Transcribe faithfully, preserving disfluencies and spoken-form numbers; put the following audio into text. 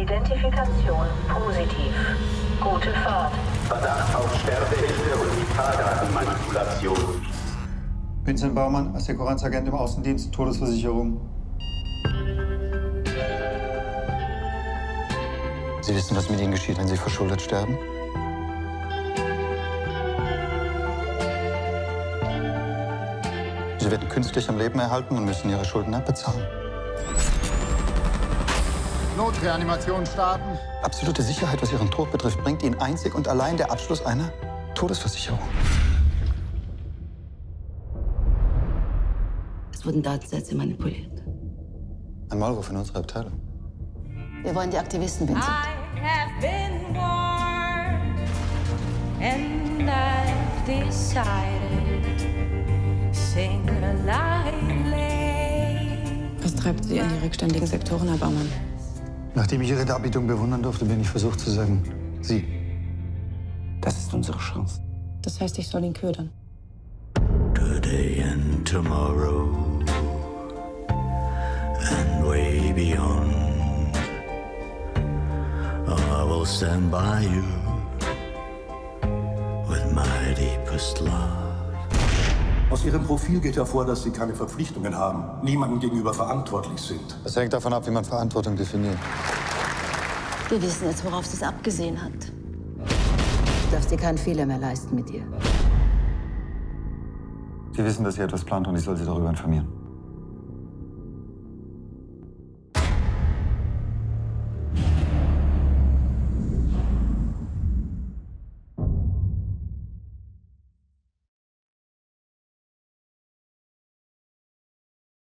Identifikation positiv. Gute Fahrt. Verdacht auf Sterbehilfe und Vitaldatenmanipulation. Vincent Baumann, Assekuranzagent im Außendienst, Todesversicherung. Sie wissen, was mit Ihnen geschieht, wenn Sie verschuldet sterben? Sie werden künstlich am Leben erhalten und müssen Ihre Schulden abbezahlen. Notreanimation starten. Absolute Sicherheit, was Ihren Tod betrifft, bringt Ihnen einzig und allein der Abschluss einer Todesversicherung. Es wurden Datensätze manipuliert. Ein Maulwurf in unserer Abteilung. Wir wollen die Aktivisten, Vincent. I have been warned and I've decided, sing lightly. Was treibt Sie in die rückständigen Sektoren, Herr Baumann? Nachdem ich Ihre Darbietung bewundern durfte, bin ich versucht zu sagen, Sie. Das ist unsere Chance. Das heißt, ich soll ihn ködern. Today and tomorrow and way beyond. I will stand by you with my deepest love. Aus Ihrem Profil geht hervor, dass Sie keine Verpflichtungen haben, niemandem gegenüber verantwortlich sind. Das hängt davon ab, wie man Verantwortung definiert. Wir wissen jetzt, worauf sie es abgesehen hat. Du darfst dir keinen Fehler mehr leisten mit ihr. Sie wissen, dass sie etwas plant und ich soll Sie darüber informieren.